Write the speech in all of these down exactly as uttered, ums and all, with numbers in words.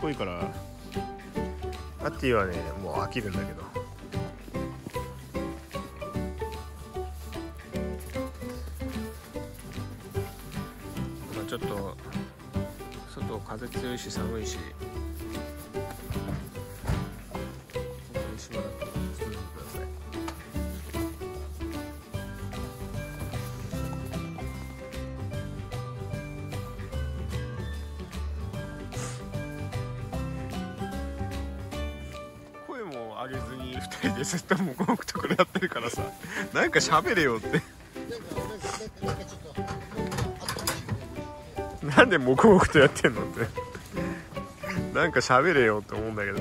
こいからアティはねもう飽きるんだけど、まあ、ちょっと外風強いし寒いししばらく続けてください。声も上げずにふたりでずっと黙々とこれやってるからさ、なんか喋れよってなんで黙々とやってんのってなんか喋れよって思うんだけど。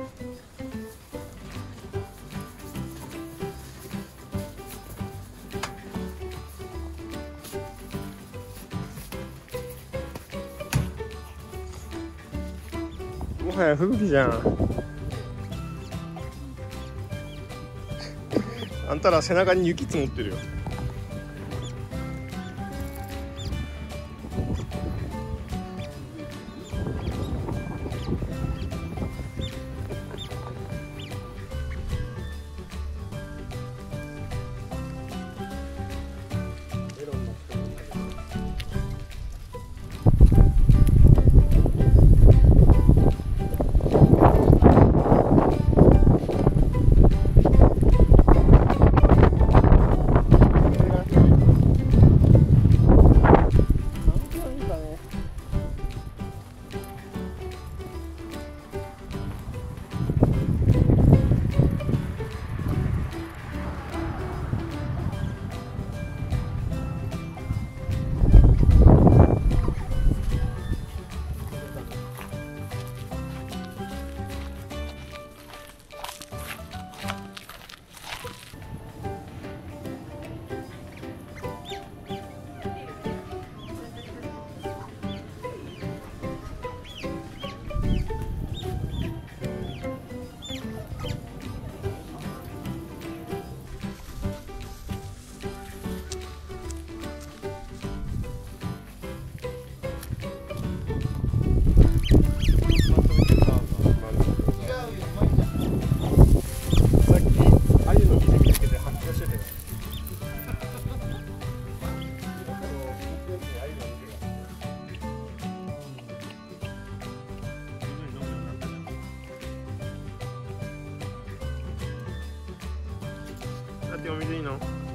もはや吹雪じゃん。あんたら背中に雪積もってるよ。だってお水いいの？